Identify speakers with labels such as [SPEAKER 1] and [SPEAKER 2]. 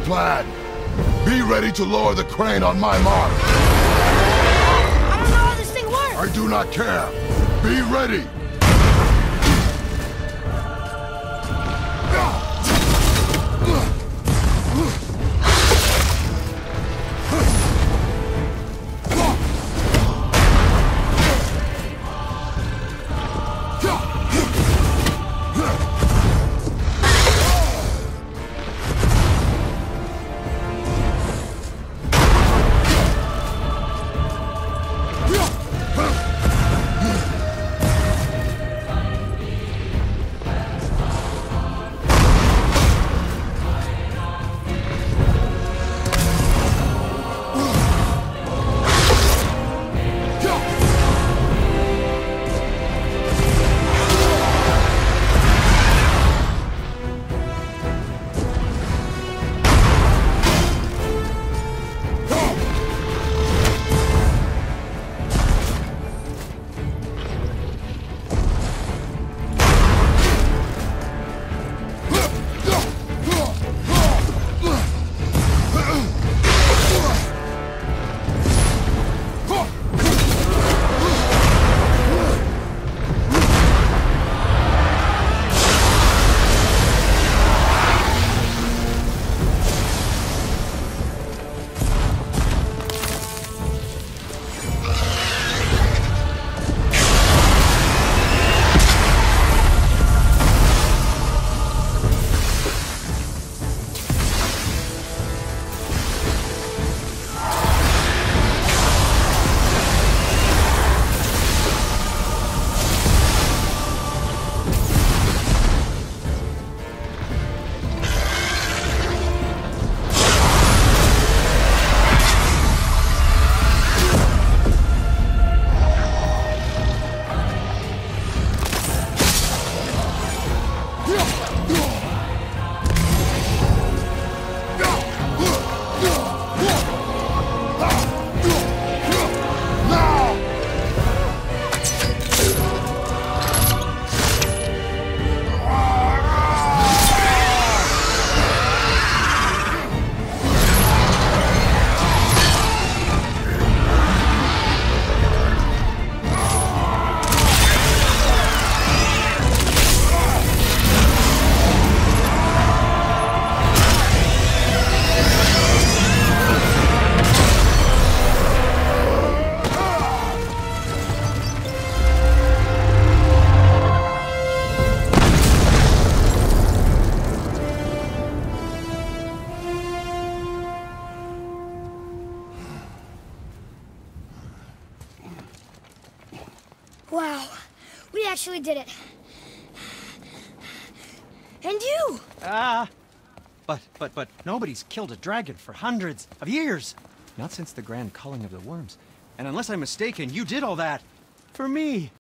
[SPEAKER 1] plan. Be ready to lower the crane on my mark.
[SPEAKER 2] I don't know how this thing works!
[SPEAKER 1] I do not care. Be ready!
[SPEAKER 2] Wow, we actually did it. And you!
[SPEAKER 3] But nobody's killed a dragon for hundreds of years. Not since the grand culling of the worms. And unless I'm mistaken, you did all that for me.